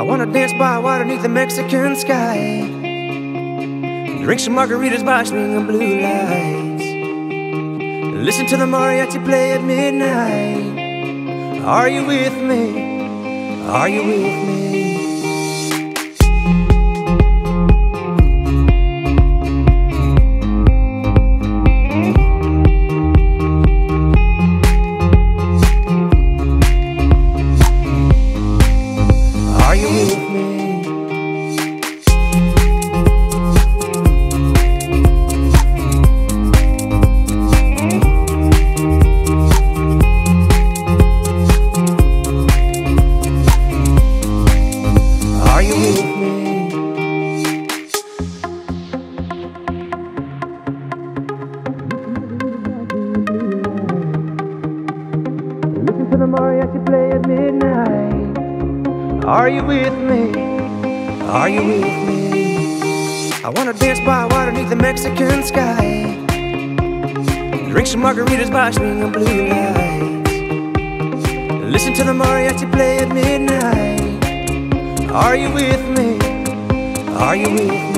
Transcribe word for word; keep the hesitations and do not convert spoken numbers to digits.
I wanna dance by water beneath the Mexican sky, drink some margaritas by swinging blue lights, listen to the mariachi play at midnight. Are you with me? Are you with me? Are you with me? Are you with me? Listen to the mariachi play at midnight. Are you with me? Are you with me? I wanna dance by water beneath the Mexican sky, drink some margaritas by swinging blue lights, listen to the mariachi play at midnight. Are you with me? Are you with me?